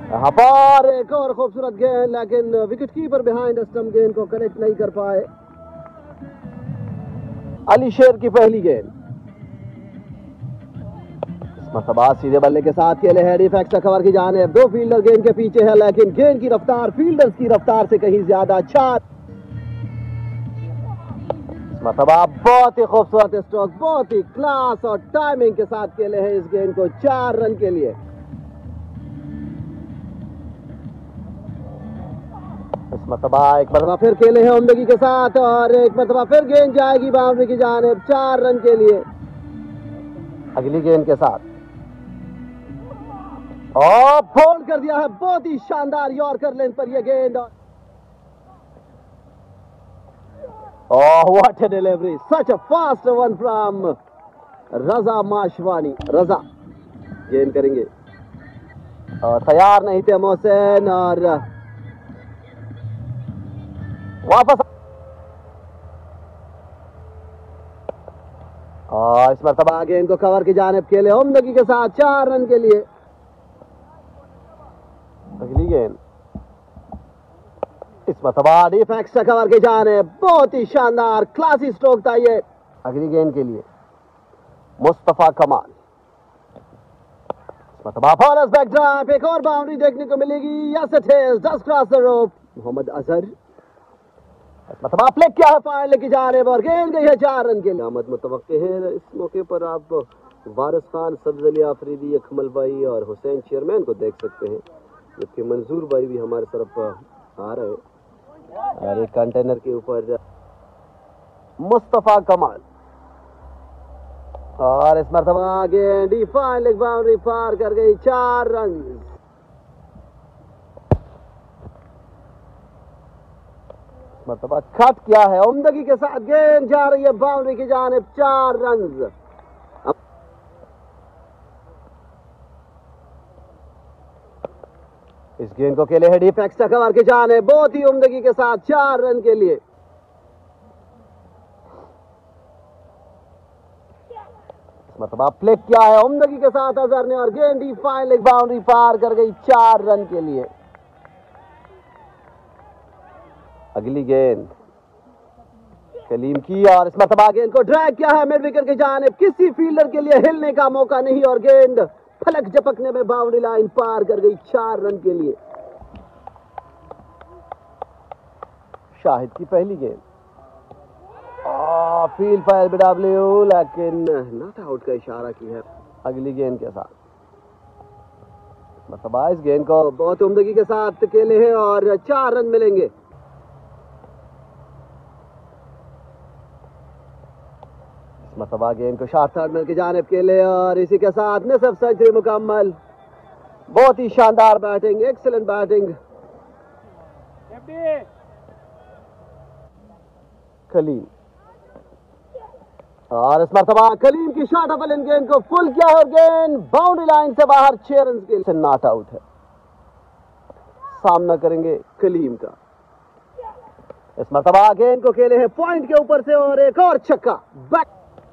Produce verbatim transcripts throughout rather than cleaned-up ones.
यहाँ पर एक और खूबसूरत गेंद, लेकिन विकेट कीपर बिहाइंड स्टंप गेंद को कनेक्ट नहीं कर पाए। अली शेर की पहली गेंद, मरतबा सीधे बल्ले के साथ खेले हैं डिफेक्ट कवर की जानिब। दो फील्डर गेंद के पीछे है, लेकिन गेंद की रफ्तार फील्डर्स की रफ्तार से कहीं ज्यादा अच्छा। मरतबा बहुत ही खूबसूरत स्ट्रोक, बहुत ही क्लास और टाइमिंग के साथ खेले हैं इस गेंद को चार रन के लिए। इस मरतबा एक मरतबा फिर खेले हैं उम्दगी के साथ और एक मरतबा फिर गेंद जाएगी बाउंड्री की जानिब चार रन के लिए। अगली गेंद के साथ और फोल्ड कर दिया है, बहुत ही शानदार यॉर्कर लेंथ पर यह गेंद। Oh, what a delivery! Such a fast one from रजा माशवानी। रजा गेंद करेंगे और तैयार नहीं थे मोहसिन और वापस। और इस मरतबा गेंद को कवर की जानिब खेले उम्दगी के साथ चार रन के लिए। अगली गेंद इस मरतबा डिफेक्ट कवर के जाने, बहुत ही शानदार क्लासी स्ट्रोक था ये। अगली गेंद के लिए मुस्तफा कमाल, इस मरतबा फॉलोस बैक ड्राइव, एक और बाउंड्री देखने को मिलेगी। Yes it is, just cross the rope. Mohammad Azhar इस मरतबा फ्लिक किया है फाइनल की जानिब और गेंद गई है चार रन के लिए। आमद मुतवक्के है इस मौके पर आप वारिस खान, सब्ज अली आफरीदी, अकमल भाई और हुसैन चेयरमैन को देख सकते हैं, जबकि मंजूर भाई भी हमारे तरफ आ रहे हैं। और एक कंटेनर के ऊपर मुस्तफा कमाल और इस मरतबा गेंद डिफाइन लेग बाउंड्री पार कर गई चार रन। मरतबा कट किया है उम्दगी के साथ, गेंद जा रही है बाउंड्री की जानिब चार रन। इस गेंद को खेले है डिफेक्ट कवर के जाने, बहुत ही उम्दगी के साथ चार रन के लिए। मतलब फ्लिक किया है उम्दगी के साथ अजहर ने और गेंद डिफाइन लेग बाउंड्री पार कर गई चार रन के लिए। अगली गेंद कलीम की और इस मरतबा गेंद को ड्रैग किया है मिड विकेट की जानिब, किसी फील्डर के लिए हिलने का मौका नहीं और गेंद फलक झपकने में बाउंड्री लाइन पार कर गई चार रन के लिए। शाहिद की पहली गेंद, फील्ड पर एलबीडब्ल्यू, लेकिन नॉट आउट का इशारा की है। अगली गेंद के साथ मतलब इस गेंद को बहुत उम्दगी के साथ खेले हैं और चार रन मिलेंगे। मतबा गेंद को शॉर्ट थर्ड में की जानिब खेले और इसी के साथ निसफ सेंचुरी मुकम्मल। बहुत ही शानदार बैटिंग, एक्सीलेंट बैटिंग। कलीम और इस मरतबा कलीम की शॉट ऑफ इन गेंद को फुल किया और गेंद बाउंड्री लाइन से बाहर छह रन के लिए नॉट आउट है। सामना करेंगे कलीम का। इस मरतबा गेंद को खेले हैं पॉइंट के ऊपर से और एक और छक्का। बैक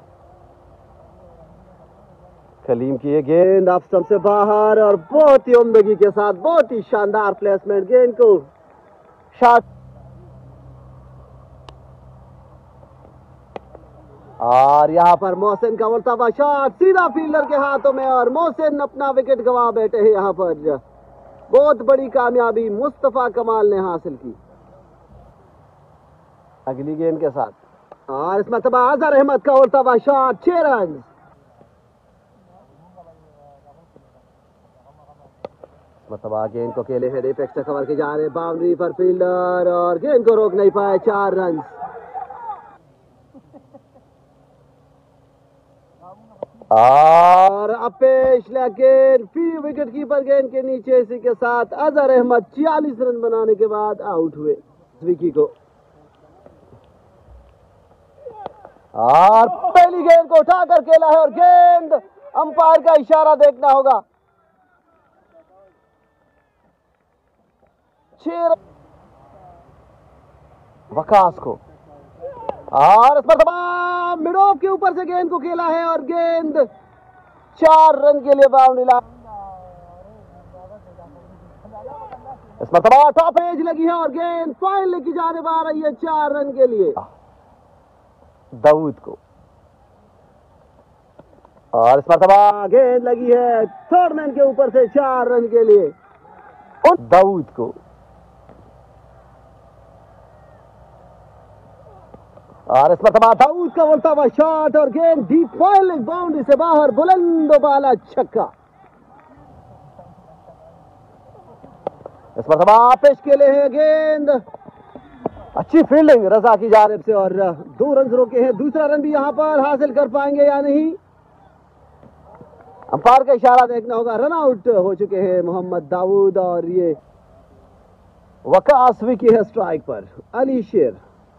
कलीम की ये गेंद ऑफ स्टंप से बाहर और बहुत ही उम्दगी के साथ, बहुत ही शानदार प्लेसमेंट, गेंद को शॉट और यहां पर मोहसिन का उल्टा हुआ शॉट सीधा फील्डर के हाथों में और मोहसिन अपना विकेट गंवा बैठे हैं। यहां पर बहुत बड़ी कामयाबी मुस्तफा कमाल ने हासिल की। अगली गेंद के साथ और इस मरतबा अजहर अहमद का उल्टा हुआ शॉट, छह रन। मतबा गेंद को खेले है डिफेक्ट कवर की जा रहे, बाउंड्री पर फील्डर और गेंद को रोक नहीं पाए, चार रन। और अपेश लेकिन फिर विकेट कीपर गेंद के नीचे, इसी के साथ अजहर अहमद छियालीस रन बनाने के बाद आउट हुए विकी को। और पहली गेंद को उठाकर खेला है और गेंद अंपायर का इशारा देखना होगा। छह वकास को और इस मरतबा मिड ऑफ के ऊपर से गेंद को खेला है और गेंद चार रन के लिए बाउंड्री लाइन। इस मरतबा टॉप एज लगी है और गेंद फाइनल की जानिब आ रही है चार रन के लिए दाऊद को। और इस मरतबा गेंद लगी है थर्ड मैन के ऊपर से चार रन के लिए और दाऊद को। और इस मरतबा दाऊद का उल्टा हुआ शॉट और गेंद डीप फाइनल बाउंड्री से बाहर बुलंद बाला छक्का। इस मरतबा पेश के लिए है गेंद, अच्छी फील्डिंग रजा की जानिब से और दो रन रोके हैं। दूसरा रन भी यहां पर हासिल कर पाएंगे या नहीं, अंपायर का इशारा देखना होगा। रन आउट हो चुके हैं मोहम्मद दाऊद और ये वकास विकी है स्ट्राइक पर अली शेर।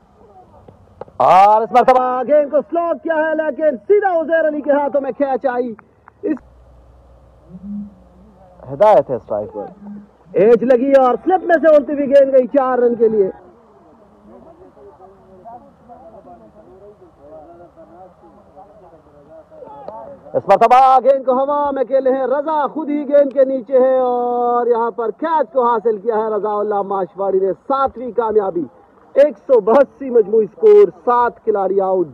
और इस मरतबा गेंद को स्लो किया है लेकिन सीधा उजैर अली के हाथों में कैच आई। इस हिदायत है स्ट्राइक पर, एज लगी और स्लिप में से उड़ती हुई गेंद गई चार रन के लिए। इस मरतबा गेंद को हवा में खेले हैं रजा, खुद ही गेंद के नीचे है और यहां पर कैच को हासिल किया है रजाउल्लाह माशवाड़ी ने। सातवीं कामयाबी, एक सौ बहत्तर मजमूई स्कोर, सात खिलाड़ी आउट।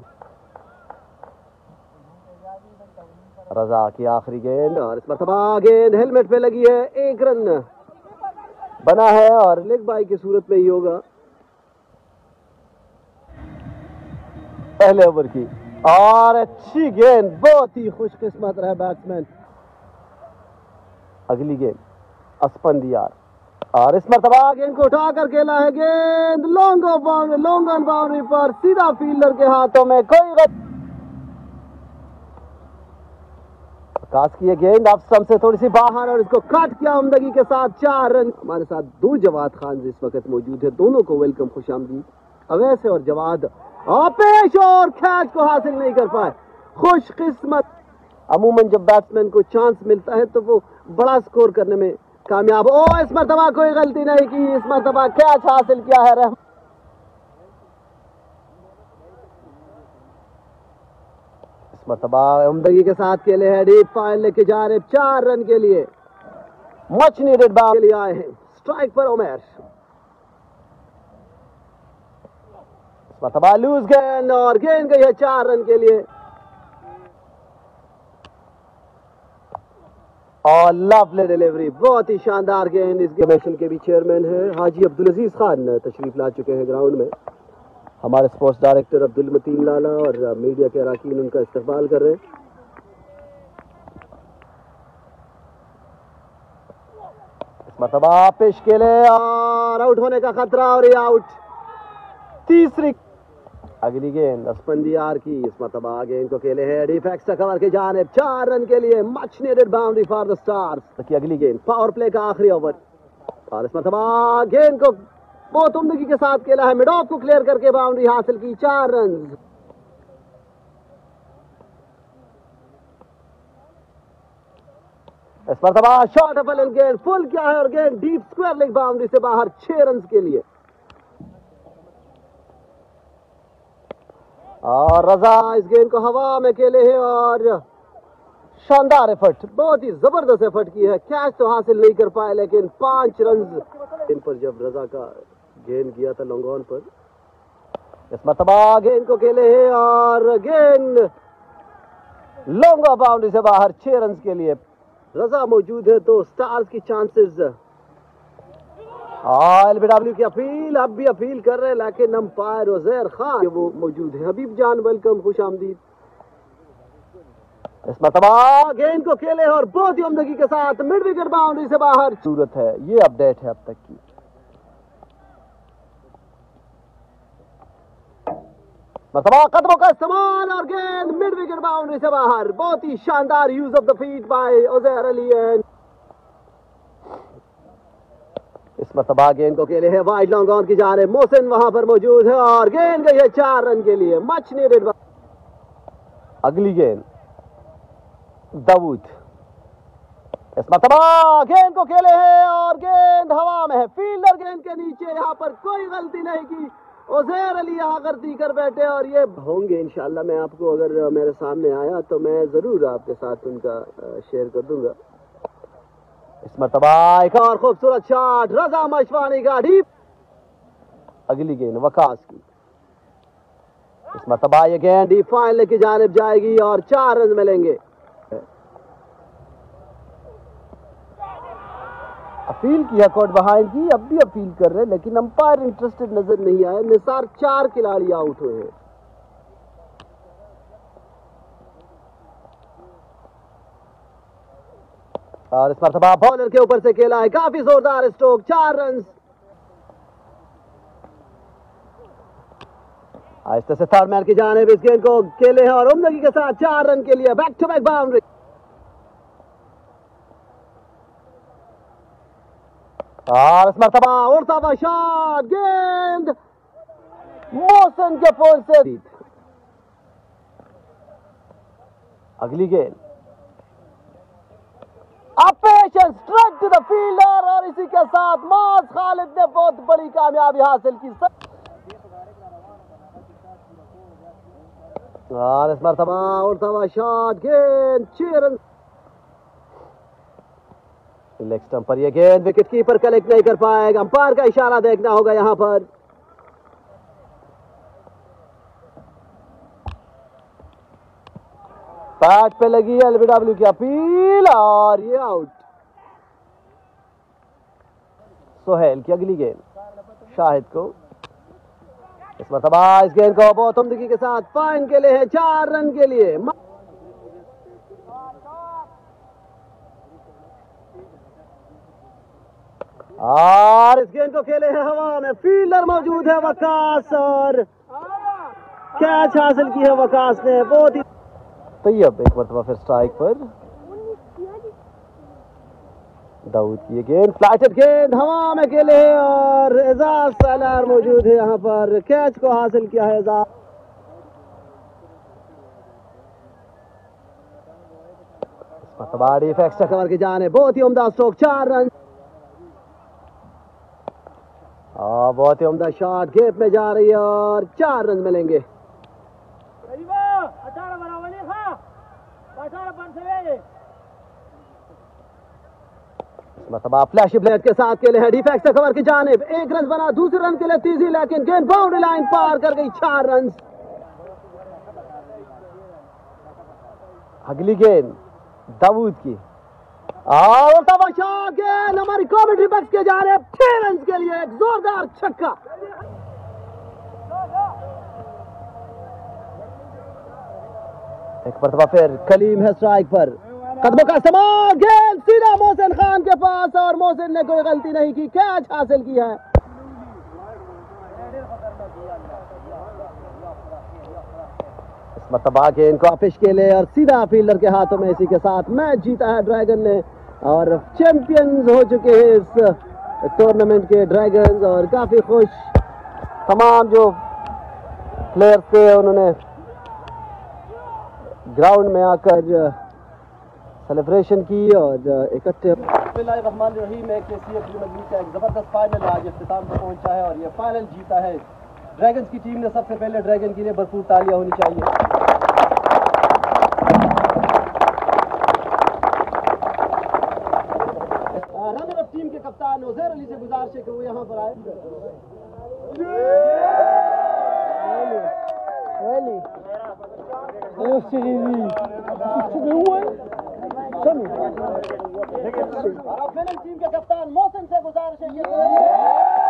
रजा की आखिरी गेंद और इस मरतबा गेंद हेलमेट पे लगी है। एक रन बना है और लेग बाई की सूरत में ही होगा पहले ओवर की। और अच्छी गेंद, बहुत ही खुशकिस्मत रहे बैट्समैन। अगली गेंद अस्पंदियार और इस मरतबा गेंद को उठा कर खेला है गेंद long off boundary, long on boundary पर सीधा फील्डर के हाथों में। कोई गलत काश की ये गेंद अब स्टंप से थोड़ी सी बाहर और इसको काट किया उम्दगी के साथ चार रन। हमारे साथ दो जवाद खान इस वक्त मौजूद है, दोनों को वेलकम, खुशामदीद। अवैस और जवाद पेश और कैच को हासिल नहीं कर पाए, खुशकिस्मत। अमूमन जब बैट्समैन को चांस मिलता है तो वो बड़ा स्कोर करने में कामयाब। ओ इस मरतबा कोई गलती नहीं की, इस मरतबा कैच हासिल किया है रहम। इस मरतबा उम्दगी के साथ खेले हैं डीप फाइनल लेके जा रहे चार रन के लिए। मच नीडेड बॉल के लिए आए हैं स्ट्राइक पर उमर। इस मरतबा लूज गेंद और गेंद गई है चार रन के लिए। और लवली डिलीवरी, बहुत ही शानदार गेंद। इस कमीशन के भी चेयरमैन हैं हाजी अब्दुल अजीज खान, तशरीफ ला चुके हैं ग्राउंड में। हमारे स्पोर्ट्स डायरेक्टर अब्दुल मतीन लाला और मीडिया के अराकीन उनका इस्तकबाल कर रहे हैं। इस मरतबा पेश के लिए और आउट होने का खतरा और ये आउट। तीसरी अगली गेंद अस्पंदियार की, इस मरतबा गेंद को खेले है डीप एक्स्ट्रा कवर के जाने चार रन के लिए। Much needed boundary for the Stars की अगली गेंद, पावर प्ले का आखिरी ओवर। और इस मरतबा गेंद को बहुत उम्दगी के साथ खेला है, मिड ऑफ को क्लियर करके बाउंड्री हासिल की, चार रन। इस मरतबा शॉट ऑफ एलन गेंद फुल किया है और गेंद डीप स्क्वायर लेग बाउंड्री से बाहर, छह रन के लिए। और रजा इस गेंद को हवा में खेले है और शानदार एफर्ट, बहुत ही जबरदस्त एफर्ट की है। कैच तो हासिल नहीं कर पाए लेकिन पांच रन इन पर जब रजा का गेंद गया था लॉन्ग ऑन पर। इस मरतबा गेंद को खेले है और गेंद लॉन्ग ऑफ बाउंड्री से बाहर, छह रन के लिए। रजा मौजूद है तो स्टार्स की चांसेस। एलबीडब्ल्यू की अपील, अब भी अपील कर रहे हैं लेकिन अंपायर उजैर खान वो मौजूद है। हबीब जान वेलकम, खुश आमदीद। इस मरतबा गेंद को खेले और बहुत ही उम्दगी के साथ मिड विकेट बाउंड्री से बाहर सूरत है। ये अपडेट है अब तक की। मरतबा कदमों का इस्तेमाल और गेंद मिड विकेट बाउंड्री से बाहर, बहुत ही शानदार use of the feet by Uzair Ali. इस मरतबा गेंद को खेले है वाइड लॉन्ग ऑन की जा रहे, मोहसिन वहां पर मौजूद है और गेंद गई है चार रन के लिए। Much needed. अगली गेंद दाऊद, इस मरतबा गेंद को खेले है और गेंद हवा में है, फील्डर गेंद के नीचे, यहां पर कोई गलती नहीं की। उजैर अली आगर्दी कर बैठे और ये होंगे इंशाल्लाह। मैं आपको अगर मेरे सामने आया तो मैं जरूर आपके साथ उनका शेयर कर दूंगा। इस मरतबा एक और खूबसूरत शॉट रजा मशवानी का डीप। अगली गेंद वकास की, इस मरतबा ये गेंद डीप फाइनल की जानिब जाएगी और चार रन मिलेंगे। अपील किया कोर्ट बहाइंड की, अब भी अपील कर रहे हैं लेकिन अंपायर इंटरेस्टेड नजर नहीं आए। निसार चार खिलाड़ी आउट हुए हैं। और इस मरतबा बॉलर के ऊपर से खेला है काफी जोरदार स्ट्रोक, चार रन। आहिस्ते से थर्ड मैन की जानिब इस गेंद को खेले हैं और उम्दगी के साथ चार रन के लिए बैक टू बैक बाउंड्री। और इस मरतबा उड़ता हुआ शॉट, गेंद मोहसिन के पोल से। अगली गेंद patience strike to the fielder और इसी के साथ माज खालिद ने बहुत बड़ी कामयाबी हासिल की। और इस मरतबा उड़ता हुआ शॉट, गेंद छह रन। लेग स्टंप पर यह गेंद विकेट कीपर कलेक्ट नहीं कर पाएगा। अंपायर का इशारा देखना होगा यहां पर। बैट पे लगी एलबीडब्ल्यू की अपील और ये आउट। सोहेल की अगली गेंद शाहिद को, इस मरतबा इस गेंद को बहुत उम्दगी के साथ फाइन के लिए है चार रन के लिए। और इस गेंद को खेले हैं हवा में, फील्डर मौजूद है वकास और कैच हासिल की है वकास ने। बहुत ही तैयब एक मरतबा फिर स्ट्राइक पर दाऊद की गेंद, फ्लैटेड गेंद हवा में खेले हैं और एजाज सालार मौजूद है यहां पर, कैच को हासिल किया है एजाज। मरतबा एक्स्ट्रा कवर की जाने, बहुत ही उम्दा स्ट्रोक, चार रन। और बहुत ही उम्दा शॉट गेप में जा रही है और चार रन मिलेंगे। मरतबा फ्लैशी ब्लेड के साथ खेले हैं डिफेक्ट से कवर की जानिब, एक रन बना, दूसरे रन के लिए तीसरी, लेकिन गेंद बाउंड्री लाइन पार कर गई, चार रन। अगली गेंद दाऊद की और तब शॉट, गेंद हमारी कॉमेंट्री बॉक्स के जा रहे छह रन के लिए, एक जोरदार छक्का। एक मरतबा फिर कलीम है स्ट्राइक पर, कदमों का इस्तेमाल, गेंद सीधा मोहसिन खान के पास और मोहसिन ने कोई गलती नहीं की, कैच हासिल की है। इस मरतबा गेंद को आपिश के लिए और सीधा फील्डर के हाथों में, इसी के साथ मैच जीता है ड्रैगन ने और चैंपियंस हो चुके हैं इस टूर्नामेंट के ड्रैगन्स। और काफी खुश तमाम जो प्लेयर्स थे, उन्होंने ग्राउंड में आकर सेलिब्रेशन की और इकट्ठे। बिस्मिल्लाहिर्रहमानिर्रहीम, एक केसीएफ प्रीमियर लीग का एक जबरदस्त फाइनल आज इख्तिताम पर पहुंचा है और ये फाइनल जीता है ड्रैगन्स की टीम ने। सबसे पहले ड्रैगन के लिए भरपूर तालियां होनी चाहिए। रनर अप टीम के कप्तान उजैर अली से गुजारिश है कि वो यहाँ पर आए। और अब टीम के कप्तान मोहसिन से गुजारिश है कि